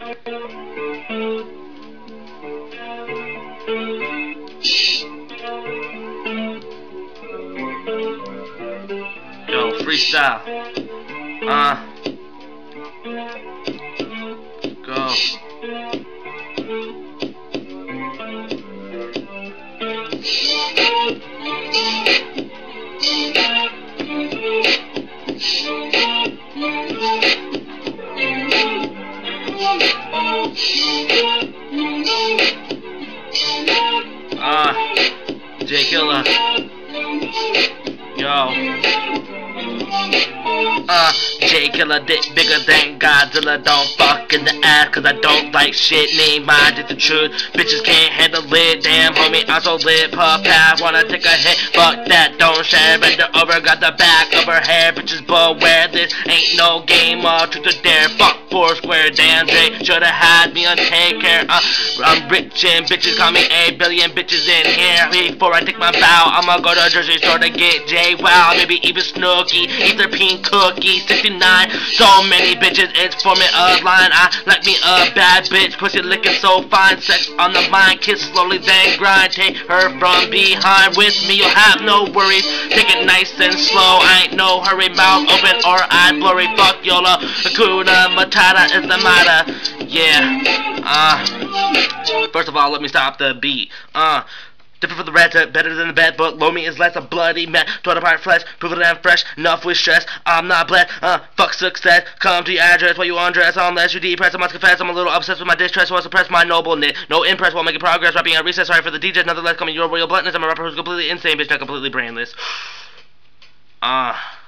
Yo, freestyle. Go. J Killer. Yo. J Killer dick bigger than Godzilla. Don't fuck in the ass cause I don't like shit. Name mine, just the truth. Bitches can't handle it. Damn homie, I'm so lit. Puff pass, wanna take a hit. Fuck that, don't share. Bend her over, got the back of her hair. Bitches beware, this ain't no game of truth or dare. Fuck Foursquare, damn J. Shoulda had me on take care. I'm rich and bitches call me a billion bitches in here. Before I take my bow, I'ma go to Jersey Shore to get J. Wow, maybe even Snooki. Eat their pink cookie. 69. So many bitches, it's forming a line. I like me a bad bitch. Pussy licking so fine. Sex on the mind. Kiss slowly, then grind. Take her from behind. With me, you'll have no worries. Take it nice and slow. I ain't no hurry. Mouth open or eye blurry. Fuck YOLO. Hakuna Matata is the matter. Yeah. First of all, let me stop the beat. Different from the red, better than the bed, but low me is less a bloody man. Torn apart flesh, prove that I'm fresh, enough with stress. I'm not blessed, fuck success. Come to your address while you undress, unless you depressed. I must confess, I'm a little obsessed with my distress, so I suppress my nobleness. No impress while making progress, rapping at recess. Sorry for the DJ, nonetheless, coming your royal bluntness. I'm a rapper who's completely insane, bitch, not completely brainless.